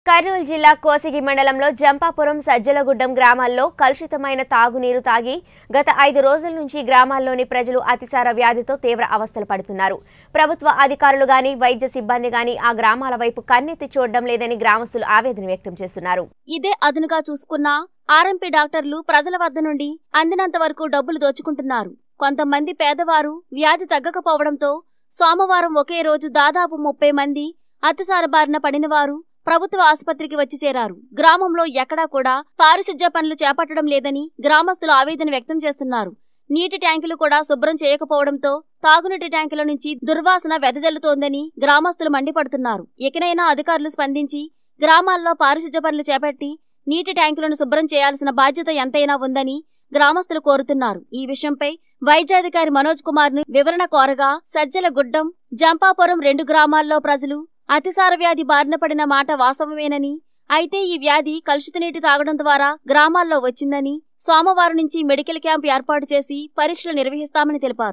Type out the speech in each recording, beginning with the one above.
కర్నూలు జిల్లా కోసిగి మండలంలో జంపాపురం సజ్జలగుడ్డం గ్రామాల్లో కలుషితమైన తాగునీరు తాగి గత 5 రోజుల నుంచి గ్రామాల్లోని ప్రజలు అతిసార వ్యాధితో తీవ్ర అవస్థలు పడుతున్నారు. ప్రభుత్వ అధికారులు గాని వైద్య సిబ్బంది గాని ఆ గ్రామాల వైపు కన్నెత్తి చూడడం లేదని గ్రామస్తులు ఆవేదన వ్యక్తం చేస్తున్నారు. ఇదే అదునుగా చూసుకున్న ఆర్ఎంపీ డాక్టర్లు ప్రజల వద్ద నుండి అందినంత వరకు డబ్బులు దోచుకుంటున్నారు. కొంతమంది పేదవారు వ్యాధి తగ్గకపోవడంతో సోమవారం ఒకే రోజు దాదాపు 30 మంది అతిసార బారిన పడినవారు ప్రభుత్వ ఆసుపత్రికి వచ్చి చేరారు. గ్రామంలో ఎక్కడా కూడా పారిశుధ్య పనులు చేపట్టడం లేదని గ్రామస్తులు ఆవేదన వ్యక్తం చేస్తున్నారు. నీటి ట్యాంకులు కూడా శుభ్రం చేయకపోవడంతో తాగునీటి ట్యాంకుల నుంచి దుర్వాసన వెదజల్లుతోందని గ్రామస్తులు మండిపడుతున్నారు. ఇకనైనా అధికారులు స్పందించి గ్రామాల్లో పారిశుధ్య పనులు చేపట్టి నీటి ట్యాంకులను శుభ్రం చేయాల్సిన బాధ్యత ఎంతైనా ఉందని గ్రామస్తులు కోరుతున్నారు. ఈ విషయంపై వైద్యాధికారి మనోజ్ కుమార్ ను వివరణ కోరగా సజ్జలగుడ్డం, జంపాపురం 2 గ్రామాల్లో ప్రజలు అతిసార వ్యాధి బారిన పడిన మాట వాస్తవమేనని, అయితే ఈ వ్యాధి కలుషిత నీటి తాగడం ద్వారా గ్రామాల్లో వచ్చిందని, సోమవారం నుంచి మెడికల్ క్యాంప్ ఏర్పాటు చేసి పరీక్షలు నిర్వహిస్తామని తెలిపారు.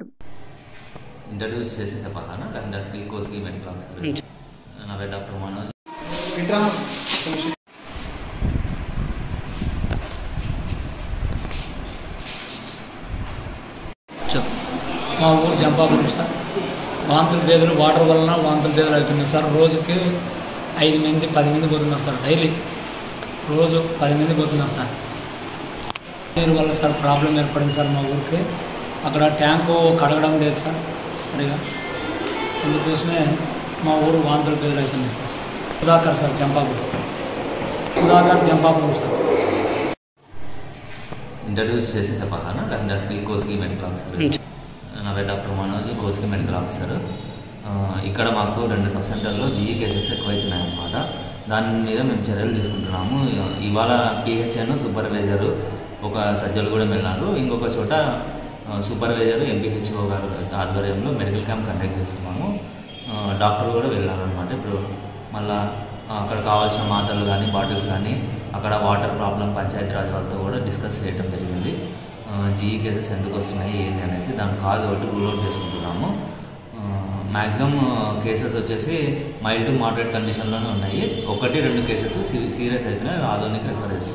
మా ఊరు జంపాపురం సార్. వాంతుల బేదలు వాటర్ వలన వాంతుల బేదలు అవుతున్నాయి సార్. రోజుకి 5 మంది 10 మంది పోతున్నారు సార్. డైలీ రోజు 10 మంది పోతున్నారు సార్. నీరు వల్ల సార్ ప్రాబ్లం ఏర్పడింది సార్ మా ఊరికి. అక్కడ ట్యాంకు కడగడం లేదు సార్ సరిగా. అందుకోసమే మా ఊరు వాంతుల బేదలు అవుతున్నాయి sir. Sudhakar sir, Jampapuram. Sudhakar, Jampapuram sir. Introduce చేసి చెప్పాలన్నా అందరికీ కోసిగి మెడికల్ ఆఫీసర్. నా పేరు doctor Manoj, Kosigi medical officer. ఇక్కడ మాకు 2 సబ్ సెంటర్లో జీఈ కేసెస్ ఎక్కువైతున్నాయి అన్నమాట. దాని మీద మేము చర్యలు తీసుకుంటున్నాము. ఇవాళ పిహెచ్ఎన్ సూపర్వైజరు ఒక సజ్జలగూడెం వెళ్ళారు. ఇంకొక చోట సూపర్వైజరు ఎంపీహెచ్ఓ గారు ఆధ్వర్యంలో మెడికల్ క్యాంప్ కండక్ట్ చేస్తున్నాము. డాక్టర్ కూడా వెళ్ళారనమాట. ఇప్పుడు మళ్ళీ అక్కడ కావాల్సిన మాత్రలు కానీ బాటిల్స్ కానీ అక్కడ వాటర్ ప్రాబ్లం పంచాయతీరాజ్ వాళ్ళతో కూడా డిస్కస్ చేయడం జరిగింది. జీఈ కేసెస్ ఎందుకు వస్తున్నాయి ఏంటి అనేసి దాని కాజ్ ఒకటి రూల్ అవుట్ చేసుకుంటున్నాము. మ్యాక్సిమం కేసెస్ వచ్చేసి మైల్డ్ టు మోడరేట్ కండిషన్లోనే ఉన్నాయి. 1-2 కేసెస్ సీరియస్ అయితేనే ఆధునిక రిఫర్ చేస్తున్నాం.